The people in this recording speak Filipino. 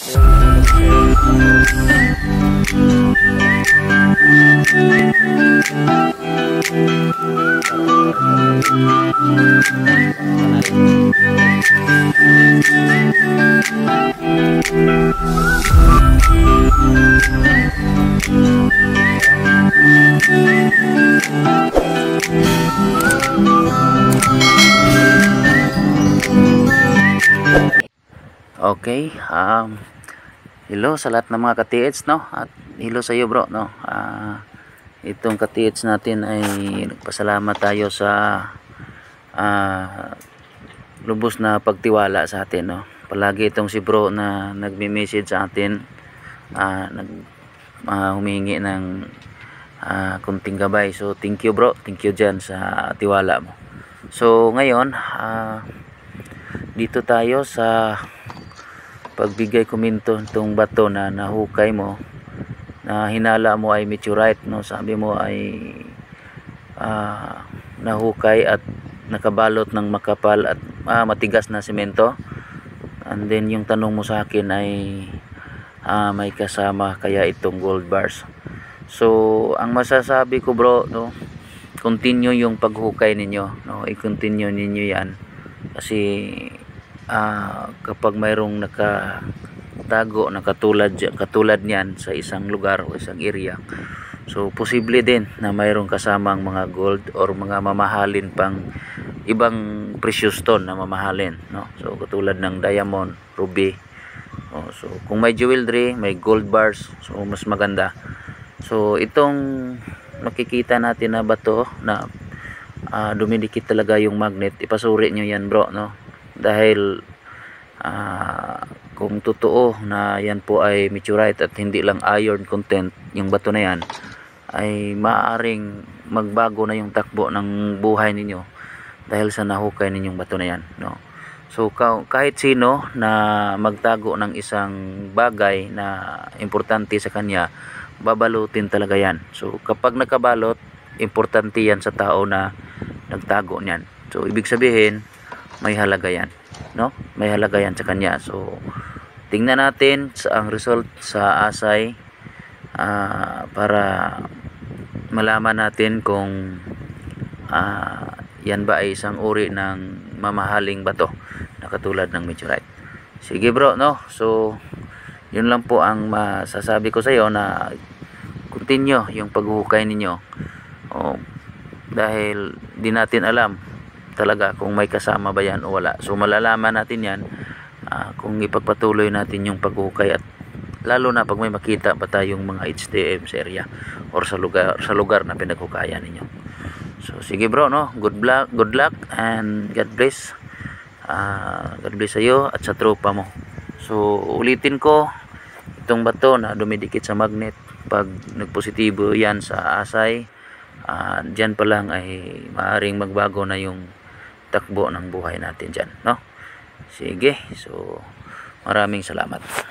Okay, hello sa lahat ng mga ka-TH, no? At hello sa iyo, bro, no? Itong ka-TH natin ay nagpasalamat tayo sa lubos na pagtiwala sa atin, no? Palagi itong si bro na nagme-message sa atin, humihingi ng kunting gabay. So thank you, bro, thank you dyan sa tiwala mo. So ngayon, dito tayo sa pagbigay komento itong bato na nahukay mo, na hinala mo ay meteorite, no? Sabi mo ay nahukay at nakabalot ng makapal at matigas na semento. And then yung tanong mo sa akin ay may kasama kaya itong gold bars. So ang masasabi ko, bro, no, continue yung paghukay ninyo, no? I-continue ninyo yan kasi kapag mayroong nakatago na katulad niyan sa isang lugar o isang area, so posible din na mayroong kasamang mga gold or mga mamahalin pang ibang precious stone na mamahalin, no? So katulad ng diamond, ruby, so kung may jewelry, may gold bars, so mas maganda. So itong makikita natin na bato na dumidikit talaga yung magnet, ipasuri nyo yan, bro, no? Dahil kung totoo na yan po ay meteorite at hindi lang iron content yung bato na yan, ay maaaring magbago na yung takbo ng buhay ninyo dahil sa nahukay ninyong bato na yan, no? So kahit sino na magtago ng isang bagay na importante sa kanya, babalutin talaga yan. So kapag nakabalot, importante yan sa tao na nagtago niyan. So ibig sabihin may halaga yan, no? May halaga yan sa kanya. So tingnan natin sa ang result sa asay para malaman natin kung yan ba ay isang uri ng mamahaling bato na katulad ng meteorite. Sige, bro, no? So yun lang po ang masasabi ko sa iyo, na continue yung paghukay ninyo, dahil di natin alam talaga kung may kasama ba yan o wala. So malalaman natin yan kung ipagpatuloy natin yung paghukay, at lalo na pag may makita pa tayong mga HTM sa area or sa lugar na pinaghukayan ninyo. So sige, bro, no? Good luck and God bless. God bless sa iyo at sa tropa mo. So ulitin ko, itong bato na dumidikit sa magnet, pag nagpositibo yan sa asay, dyan pa lang ay maaaring magbago na yung takbo ng buhay natin dyan, no? Sige, so maraming salamat.